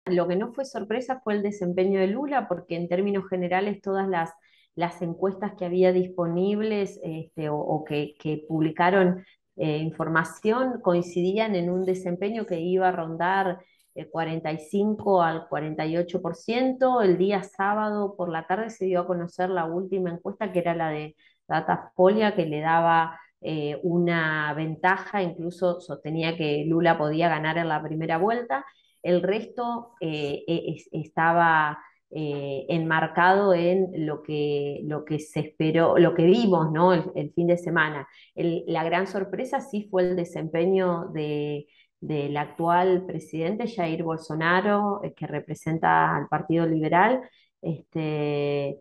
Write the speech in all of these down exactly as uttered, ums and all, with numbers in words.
Lo que no fue sorpresa fue el desempeño de Lula, porque en términos generales todas las, las encuestas que había disponibles este, o, o que, que publicaron eh, información coincidían en un desempeño que iba a rondar el cuarenta y cinco al cuarenta y ocho por ciento. El día sábado por la tarde se dio a conocer la última encuesta, que era la de Datafolia, que le daba eh, una ventaja, incluso sostenía que Lula podía ganar en la primera vuelta. El resto eh, es- estaba eh, enmarcado en lo que, lo que se esperó, lo que vimos, ¿no? el, el fin de semana. El- la gran sorpresa sí fue el desempeño de, del actual presidente Jair Bolsonaro, eh, que representa al Partido Liberal. Este,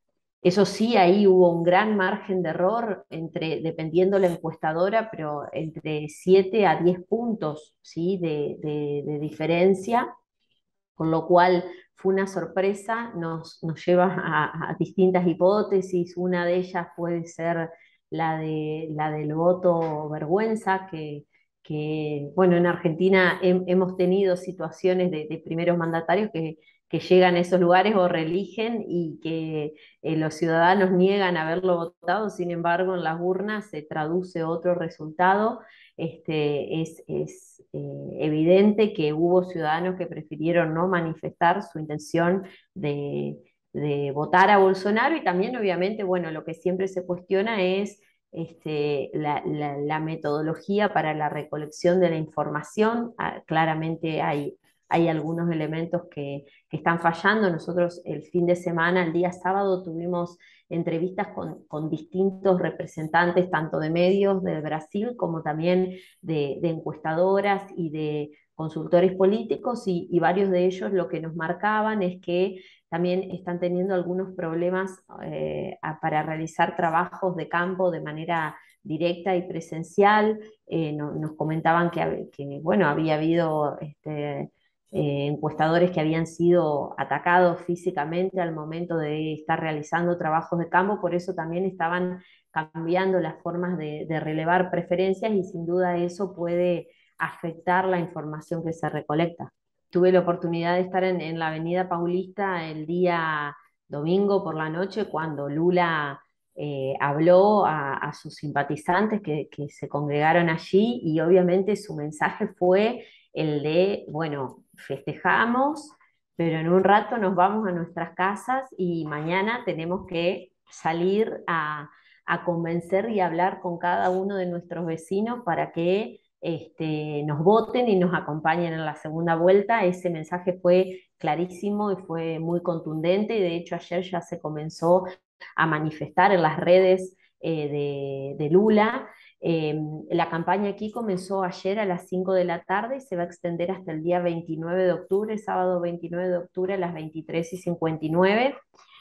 eso sí, ahí hubo un gran margen de error, entre, dependiendo la encuestadora, pero entre siete a diez puntos, ¿sí? de, de- de diferencia, con lo cual fue una sorpresa, nos, nos lleva a, a distintas hipótesis. Una de ellas puede ser la, de, la del voto vergüenza, que, que, bueno, en Argentina hem- hemos tenido situaciones de, de primeros mandatarios que, que llegan a esos lugares o reeligen y que eh, los ciudadanos niegan haberlo votado. Sin embargo, en las urnas se traduce otro resultado. Este, es, es, eh, evidente que hubo ciudadanos que prefirieron no manifestar su intención de, de votar a Bolsonaro. Y también, obviamente, bueno, lo que siempre se cuestiona es este, la, la- la metodología para la recolección de la información. Ah, claramente hay, hay algunos elementos que, que están fallando. Nosotros el fin de semana, el día sábado, tuvimos entrevistas con, con distintos representantes, tanto de medios de Brasil como también de, de encuestadoras y de consultores políticos, y, y varios de ellos lo que nos marcaban es que también están teniendo algunos problemas eh, a- para realizar trabajos de campo de manera directa y presencial. Eh, no- nos comentaban que, hab- que, bueno, había habido este, eh, encuestadores que habían sido atacados físicamente al momento de estar realizando trabajos de campo. Por eso también estaban cambiando las formas de, de relevar preferencias, y sin duda eso puede afectar la información que se recolecta. Tuve la oportunidad de estar en, en la Avenida Paulista el día domingo por la noche, cuando Lula eh, habló a, a sus simpatizantes que, que se congregaron allí, y obviamente su mensaje fue el de, bueno, festejamos, pero en un rato nos vamos a nuestras casas y mañana tenemos que salir a, a convencer y hablar con cada uno de nuestros vecinos para que este, nos voten y nos acompañen en la segunda vuelta. Ese mensaje fue clarísimo y fue muy contundente, y de hecho ayer ya se comenzó a manifestar en las redes eh, de, de Lula. Eh, la campaña aquí comenzó ayer a las cinco de la tarde y se va a extender hasta el día veintinueve de octubre, sábado veintinueve de octubre a las veintitrés y cincuenta y nueve.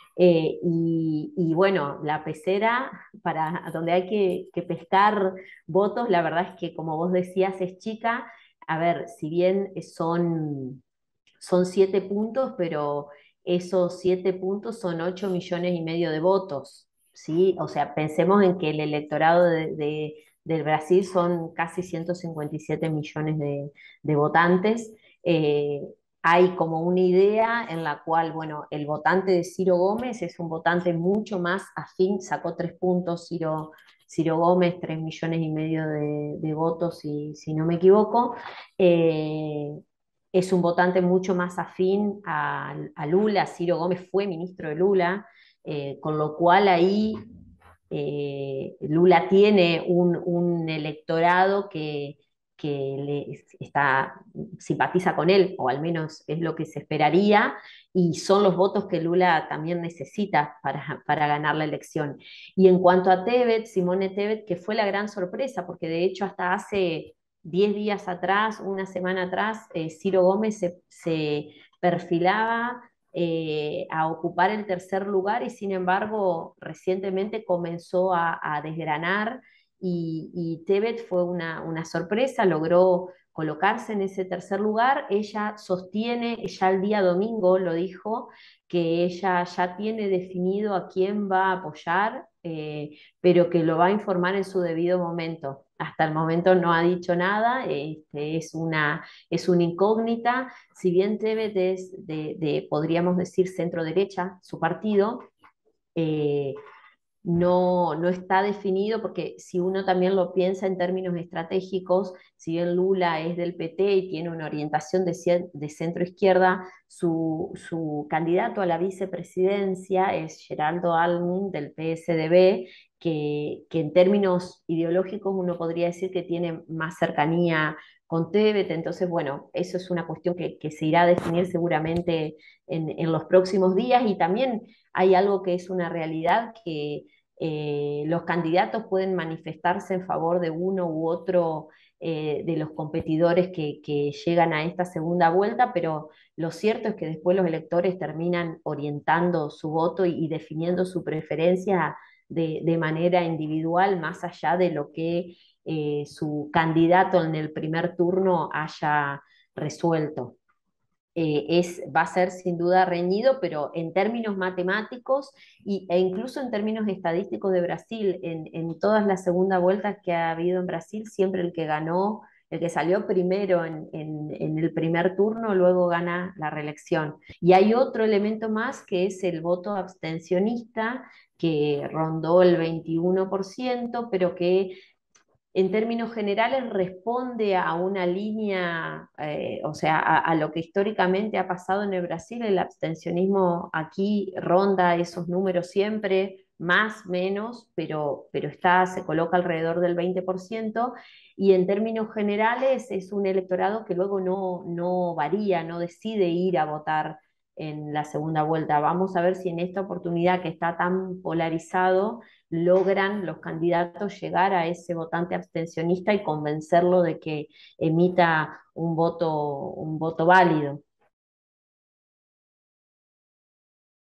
Eh, y, y bueno, la pecera para donde hay que, que pescar votos, la verdad es que como vos decías, es chica. A ver, si bien son, son siete puntos, pero esos siete puntos son ocho millones y medio de votos, ¿sí? O sea, pensemos en que el electorado de, de- del Brasil son casi ciento cincuenta y siete millones de, de votantes. Eh, Hay como una idea en la cual, bueno, el votante de Ciro Gómez es un votante mucho más afín, sacó tres puntos Ciro, Ciro Gómez, tres millones y medio de, de votos, si, si no me equivoco. Eh, es un votante mucho más afín a, a Lula. Ciro Gómez fue ministro de Lula, eh, con lo cual ahí eh, Lula tiene un, un electorado que, que le está, simpatiza con él, o al menos es lo que se esperaría, y son los votos que Lula también necesita para, para ganar la elección. Y en cuanto a Tebet, Simone Tebet, que fue la gran sorpresa, porque de hecho hasta hace diez días atrás, una semana atrás, eh, Ciro Gómez se, se perfilaba eh, a ocupar el tercer lugar, y sin embargo recientemente comenzó a, a desgranar, y, y Tebet fue una, una sorpresa, logró colocarse en ese tercer lugar. Ella sostiene, ya el día domingo lo dijo, que ella ya tiene definido a quién va a apoyar, eh, pero que lo va a informar en su debido momento. Hasta el momento no ha dicho nada, este, es una, es una incógnita. Si bien Tebet es de, de, podríamos decir, centro derecha, su partido, eh, no, no está definido, porque si uno también lo piensa en términos estratégicos, si bien Lula es del P T y tiene una orientación de, de centro izquierda, su, su candidato a la vicepresidencia es Geraldo Almin del P S D B, que, que en términos ideológicos uno podría decir que tiene más cercanía con Tebet. Entonces, bueno, eso es una cuestión que, que se irá a definir seguramente en, en los próximos días. Y también hay algo que es una realidad, que eh, los candidatos pueden manifestarse en favor de uno u otro eh, de los competidores que, que llegan a esta segunda vuelta, pero lo cierto es que después los electores terminan orientando su voto y, y definiendo su preferencia de, de manera individual, más allá de lo que eh, su candidato en el primer turno haya resuelto. Eh, es, va a ser sin duda reñido, pero en términos matemáticos y, e incluso en términos estadísticos de Brasil, en, en todas las segunda vueltas que ha habido en Brasil, siempre el que ganó, el que salió primero en, en, en el primer turno, luego gana la reelección. Y hay otro elemento más, que es el voto abstencionista, que rondó el veintiuno por ciento, pero que en términos generales responde a una línea, eh, o sea, a, a lo que históricamente ha pasado en el Brasil. El abstencionismo aquí ronda esos números siempre, más, menos, pero, pero está, se coloca alrededor del veinte por ciento, y en términos generales es un electorado que luego no, no varía, no decide ir a votar en la segunda vuelta. Vamos a ver si en esta oportunidad, que está tan polarizado, logran los candidatos llegar a ese votante abstencionista y convencerlo de que emita un voto, un voto válido.